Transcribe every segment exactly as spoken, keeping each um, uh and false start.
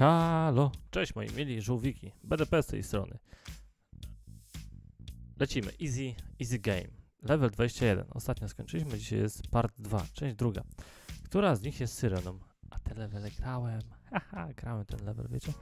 Halo, cześć moi mili żółwiki, B D P z tej strony. Lecimy, easy, easy game, level dwadzieścia jeden, ostatnio skończyliśmy, dzisiaj jest part dwa, część druga. Która z nich jest syreną? A te levele grałem, haha, grałem ten level, wiecie?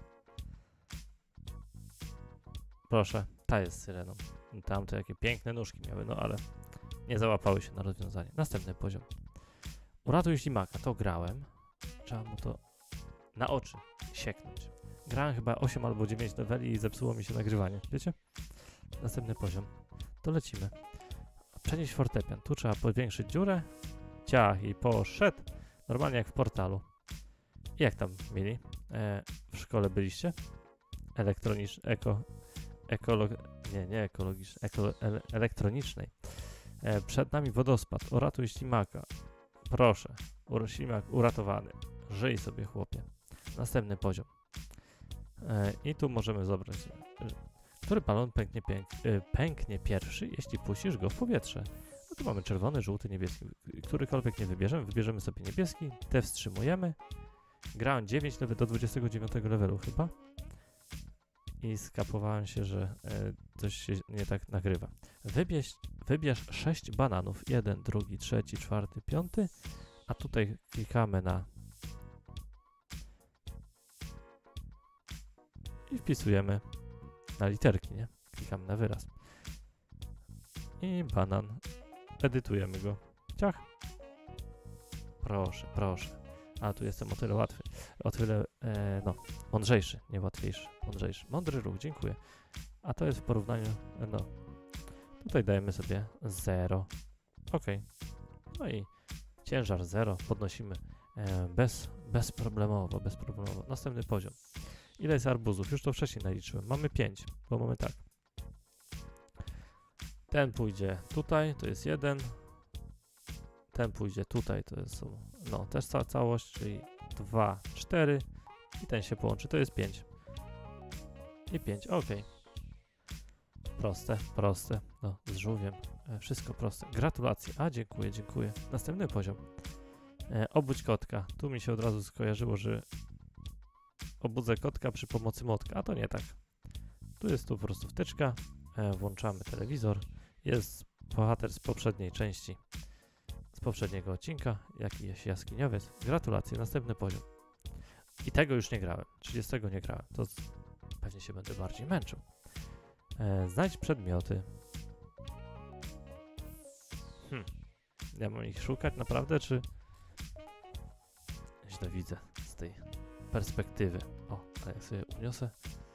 Proszę, ta jest syreną. Tamte jakie piękne nóżki miały, no ale nie załapały się na rozwiązanie. Następny poziom. Uratuj ślimaka, to grałem. Trzeba mu to na oczy sieknąć. Grałem chyba osiem albo dziewięć leveli i zepsuło mi się nagrywanie, wiecie? Następny poziom. To lecimy. Przenieść fortepian. Tu trzeba powiększyć dziurę. Ciach i poszedł. Normalnie jak w portalu. I jak tam mieli? E, w szkole byliście? Elektronicznej, eko, ekolog... Nie, nie ekologicznej, eko, ele, elektronicznej. E, przed nami wodospad. Uratuj ślimaka. Proszę. Ur, ślimak uratowany. Żyj sobie, chłopie. Następny poziom. E, I tu możemy zobaczyć, który balon pęknie, pęk, e, pęknie pierwszy, jeśli puścisz go w powietrze. No tu mamy czerwony, żółty, niebieski. Którykolwiek nie wybierzemy, wybierzemy sobie niebieski, te wstrzymujemy. Grałem dziewięć level do dwudziestego dziewiątego levelu chyba. I skapowałem się, że e, coś się nie tak nagrywa. Wybierz, wybierz sześć bananów. Jeden, drugi, trzeci, czwarty, piąty. A tutaj klikamy na i wpisujemy na literki, nie? Klikamy na wyraz. I banan. Edytujemy go. Ciach. Proszę, proszę. A tu jestem o tyle łatwy. O tyle, e, no, mądrzejszy, nie łatwiejszy. Mądrzejszy. Mądry ruch, dziękuję. A to jest w porównaniu, e, no. Tutaj dajemy sobie zero. Ok. No i ciężar zero. Podnosimy e, bez, bezproblemowo, bezproblemowo. Następny poziom. Ile jest arbuzów? Już to wcześniej naliczyłem. Mamy pięć, bo mamy tak. Ten pójdzie tutaj, to jest jeden. Ten pójdzie tutaj, to jest, no, też cała całość, czyli dwa, cztery. I ten się połączy, to jest pięć. I pięć, ok. Proste, proste. No, z żółwiem. E, wszystko proste. Gratulacje. A, dziękuję, dziękuję. Następny poziom. E, obudź kotka. Tu mi się od razu skojarzyło, że obudzę kotka przy pomocy młotka, a to nie tak. Tu jest tu po prostu wtyczka, e, włączamy telewizor, jest bohater z poprzedniej części, z poprzedniego odcinka, jakiś jaskiniowiec. Gratulacje, następny poziom. I tego już nie grałem, trzydziestego nie grałem, to pewnie się będę bardziej męczył. E, znajdź przedmioty. Hm, ja mam ich szukać naprawdę, czy... Źle widzę z tej perspektywy. O, a jak sobie uniosę.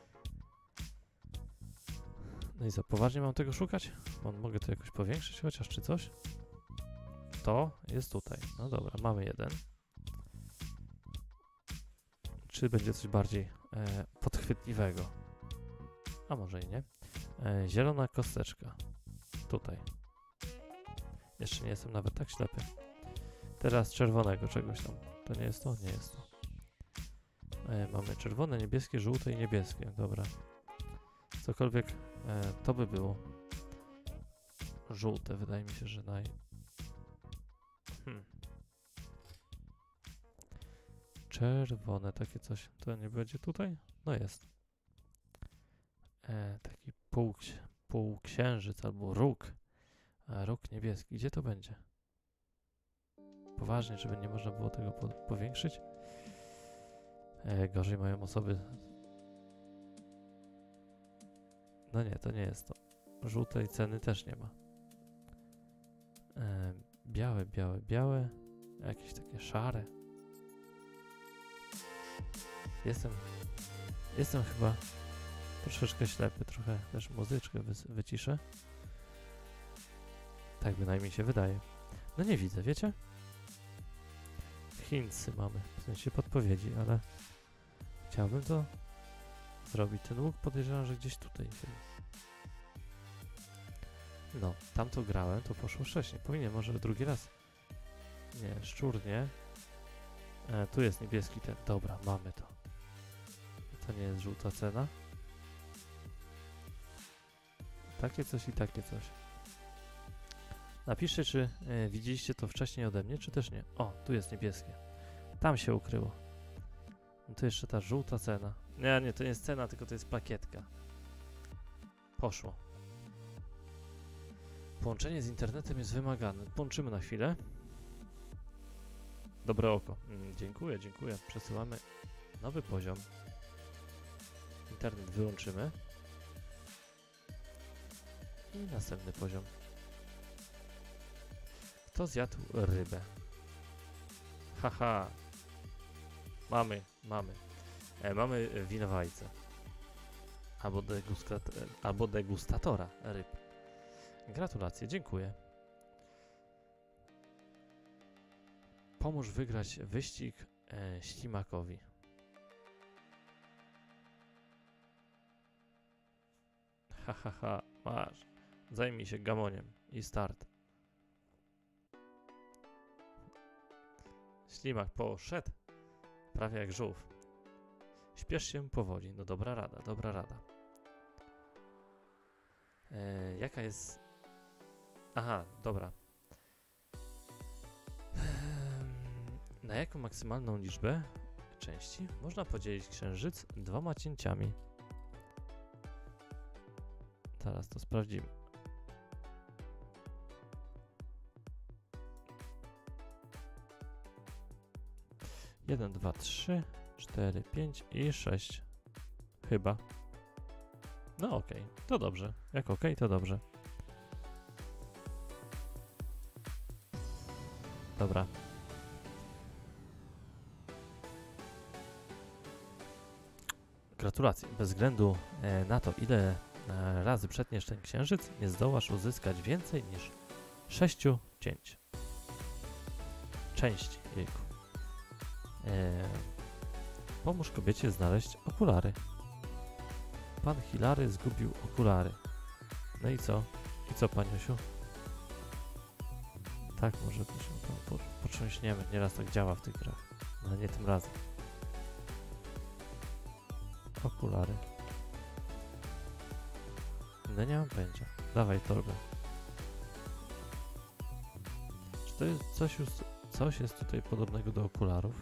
No i co, poważnie mam tego szukać? Mam, mogę to jakoś powiększyć chociaż, czy coś? To jest tutaj. No dobra, mamy jeden. Czy będzie coś bardziej e, podchwytliwego? A może i nie. E, zielona kosteczka. Tutaj. Jeszcze nie jestem nawet tak ślepy. Teraz czerwonego czegoś tam. To nie jest to? Nie jest to. E, mamy czerwone, niebieskie, żółte i niebieskie. Dobra. Cokolwiek e, to by było. Żółte, wydaje mi się, że naj... Hmm. Czerwone, takie coś. To nie będzie tutaj? No jest. E, taki półks półksiężyc albo róg. A róg niebieski. Gdzie to będzie? Poważnie, żeby nie można było tego po powiększyć? E, gorzej mają osoby... No nie, to nie jest to. Żółtej ceny też nie ma. E, białe, białe, białe. Jakieś takie szare. Jestem... Jestem chyba troszeczkę ślepy. Trochę też muzyczkę wy wyciszę. Tak bynajmniej się wydaje. No nie widzę, wiecie? Hintsy mamy, w sensie podpowiedzi, ale chciałbym to zrobić. Ten łuk podejrzewam, że gdzieś tutaj. No, tam to grałem, to poszło wcześniej. Powinien może drugi raz. Nie, szczur nie. E, tu jest niebieski ten. Dobra, mamy to. To nie jest żółta cena. Takie coś i takie coś. Napiszcie, czy e, widzieliście to wcześniej ode mnie, czy też nie. O, tu jest niebieskie. Tam się ukryło. Tu jeszcze ta żółta cena. Nie, nie, to nie jest cena, tylko to jest plakietka. Poszło. Połączenie z internetem jest wymagane. Połączymy na chwilę. Dobre oko. Mm, dziękuję, dziękuję. Przesyłamy nowy poziom. Internet wyłączymy. I następny poziom. Kto zjadł rybę? Haha. Mamy, mamy. E, mamy winowajcę. Albo, degustat albo degustatora ryb. Gratulacje, dziękuję. Pomóż wygrać wyścig e, ślimakowi. Ha, ha, ha, masz. Zajmij się gamoniem i start. Ślimak poszedł. Prawie jak żółw. Śpiesz się powoli. No dobra rada, dobra rada. E, jaka jest... Aha, dobra. Na jaką maksymalną liczbę części można podzielić księżyc dwoma cięciami? Teraz to sprawdzimy. jeden, dwa, trzy, cztery, pięć i sześć. Chyba. No okej, okay. To dobrze. Jak okej, okay, to dobrze. Dobra. Gratulacje. Bez względu e, na to, ile e, razy przetniesz ten księżyc, nie zdołasz uzyskać więcej niż sześciu cięć. Części, jejku. E, pomóż kobiecie znaleźć okulary. Pan Hilary zgubił okulary. No i co? I co, paniusiu? Tak, może to się tam po, potrząśniemy. Nieraz tak działa w tych grach. No nie tym razem. Okulary. No nie mam pojęcia. Dawaj torbę. Czy to jest coś już, coś jest tutaj podobnego do okularów?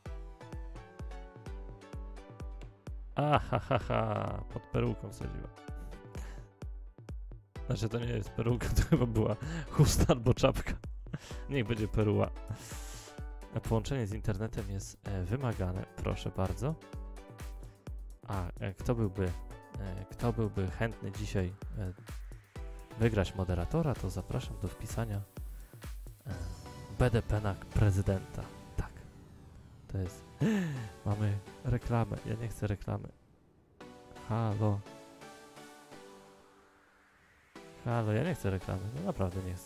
A, ha, ha, ha. Pod peruką wsadziła. Znaczy to nie jest peruka, to chyba była chusta albo czapka. Niech będzie peruła. Połączenie z internetem jest e, wymagane, proszę bardzo. A e, kto byłby e, kto byłby chętny dzisiaj e, wygrać moderatora, to zapraszam do wpisania e, B D P na prezydenta. Tak. To jest... Mamy reklamę. Ja nie chcę reklamy. Halo. Halo, ja nie chcę reklamy. No naprawdę nie chcę.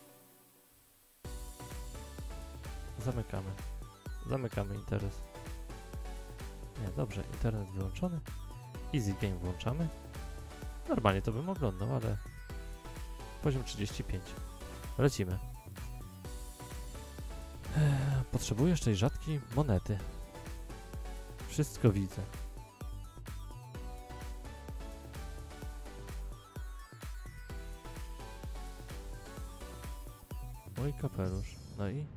Zamykamy. Zamykamy interes. Nie, dobrze. Internet wyłączony. Easy Game włączamy. Normalnie to bym oglądał, ale... Poziom trzydzieści pięć. Lecimy. Eee, potrzebujesz tej rzadkiej monety. Wszystko widzę. Mój kapelusz. No i?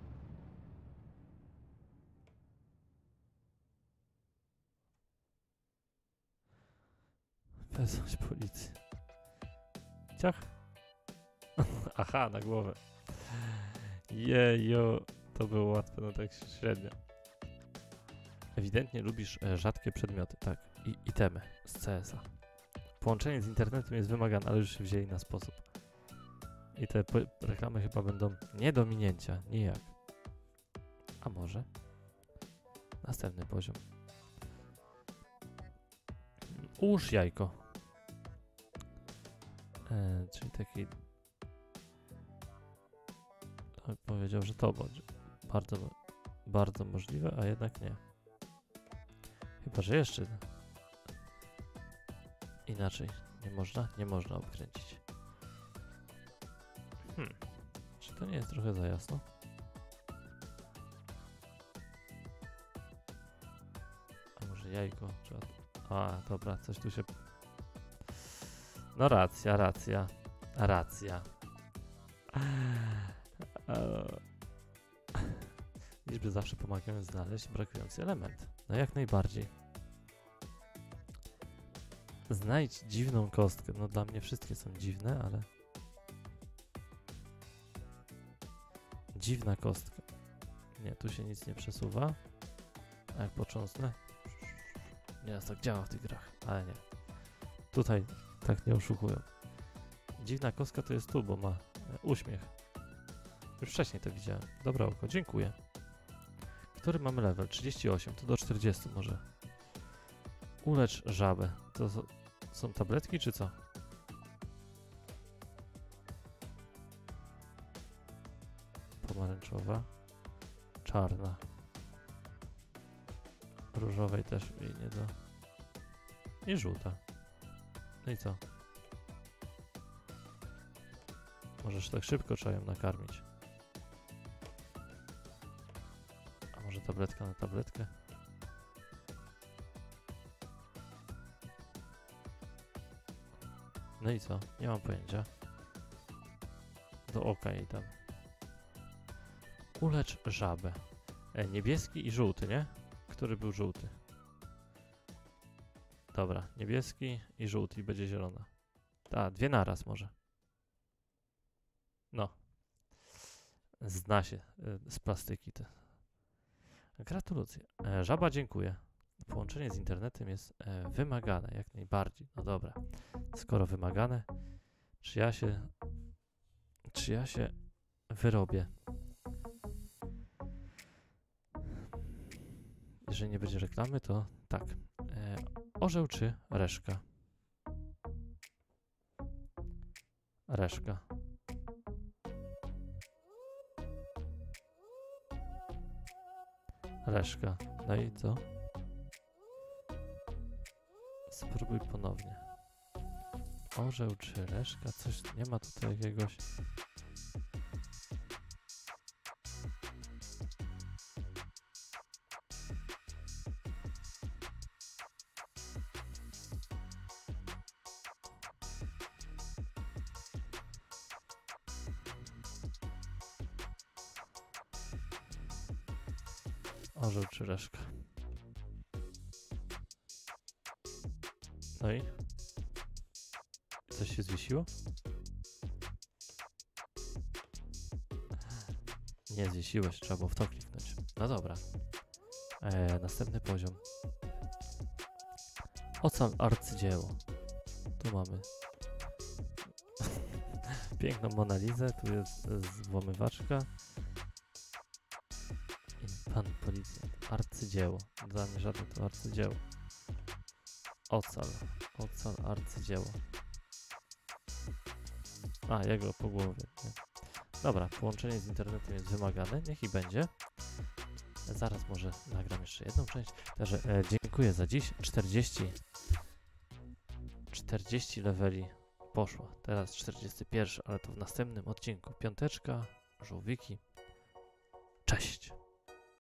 Wezwać policję. Ciach. Aha, na głowę. Jejo, to było łatwe, no tak średnio. Ewidentnie lubisz e, rzadkie przedmioty, tak. I itemy z C S a. Połączenie z internetem jest wymagane, ale już się wzięli na sposób. I te reklamy chyba będą nie do minięcia, nijak. A może? Następny poziom. Ułóż jajko. E, czyli taki... Powiedział, że to będzie bardzo, bardzo możliwe, a jednak nie. Chyba, że jeszcze inaczej. Nie można? Nie można obkręcić. Hmm. Czy to nie jest trochę za jasno? A może jajko? Trzeba... A, dobra, coś tu się... No racja, racja. Racja. Liczby zawsze pomagają znaleźć brakujący element. No jak najbardziej. Znajdź dziwną kostkę. No dla mnie wszystkie są dziwne, ale... Dziwna kostka. Nie, tu się nic nie przesuwa. A jak począsnę? Nieraz tak działa w tych grach, ale nie. Tutaj tak nie oszukują. Dziwna kostka to jest tu, bo ma e, uśmiech. Już wcześniej to widziałem. Dobra oko, dziękuję. Który mamy level? trzydzieści osiem, to do czterdziestu może. Ulecz żabę. To so, są tabletki, czy co? Pomarańczowa. Czarna. Różowej też jej nie do... I żółta. No i co? Możesz tak szybko trzeba ją nakarmić. A może tabletka na tabletkę? No i co? Nie mam pojęcia. Do oka jej tam. Ulecz żabę. E, niebieski i żółty, nie? Który był żółty? Dobra, niebieski i żółty i będzie zielona. A, dwie naraz może. No. Zna się y, z plastyki te. Gratulacje. E, żaba dziękuję. Połączenie z internetem jest e, wymagane, jak najbardziej. No dobra. Skoro wymagane, czy ja się... Czy ja się wyrobię? Jeżeli nie będzie reklamy, to tak. E, orzeł czy reszka? Reszka. Reszka. No i co? Spróbuj ponownie. Orzeł czy reszka? Coś nie ma tutaj jakiegoś... Orzeł czy reszka? No i? Coś się zwiesiło? Nie zwiesiłeś, trzeba było w to kliknąć. No dobra. Eee, następny poziom. Ocal arcydzieło. Tu mamy piękną Monalizę, tu jest włamywaczka. I pan policjant. Arcydzieło. Dla mnie żadne to arcydzieło. Ocal. Ocal arcydzieło. A, jego po głowie. Nie. Dobra, połączenie z internetem jest wymagane. Niech i będzie. Zaraz może nagram jeszcze jedną część. Także e, dziękuję za dziś. czterdzieści czterdzieści leveli poszło. Teraz czterdziesty pierwszy, ale to w następnym odcinku. Piąteczka, żółwiki. Cześć!